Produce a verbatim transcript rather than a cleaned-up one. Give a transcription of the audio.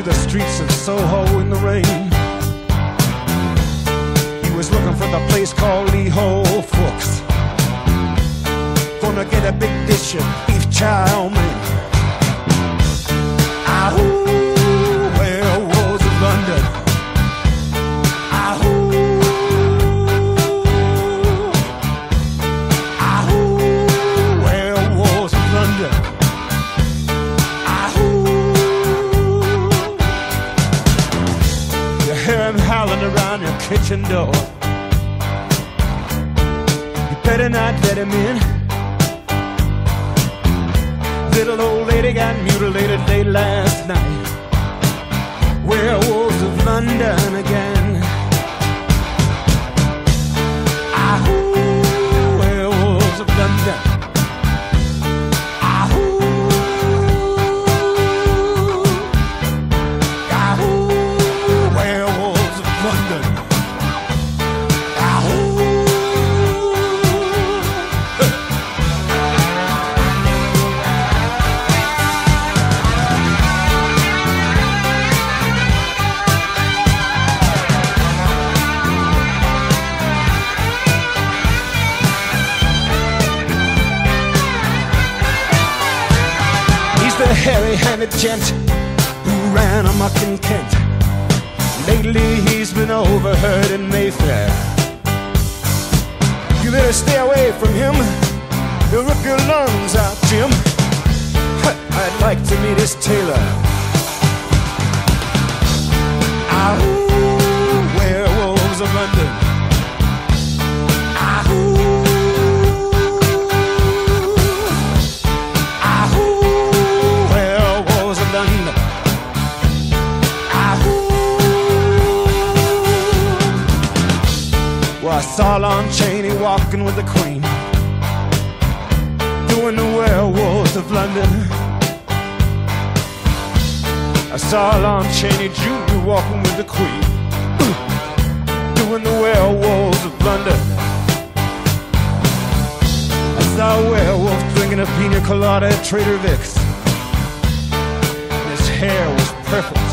through the streets of Soho in the rain. He was looking for the place called Lee Ho Fooks. Gonna get a big dish of beef chow mein. Ahoo, werewolves of London. Ahoo, ahoo, werewolves of London. Ahoo. You hear him howling around your kitchen door. You better not let him in. Little old lady got mutilated late last night. Werewolves of London again. Ahoo, werewolves of London. Ahoo, ahoo, werewolves of London. Ahoo. The hairy-handed gent who ran amok in Kent. Lately he's been overheard in Mayfair. You better stay away from him. He'll rip your lungs out, Jim. I'd like to meet his tailor. Ahoo, werewolves of London. Ahoo. Well, I saw Lon Chaney walking with the Queen, doing the werewolves of London. I saw Lon Chaney Junior walking with the Queen, doing the werewolves of London. I saw a werewolf drinking a pina colada at Trader Vic's, and his hair was perfect.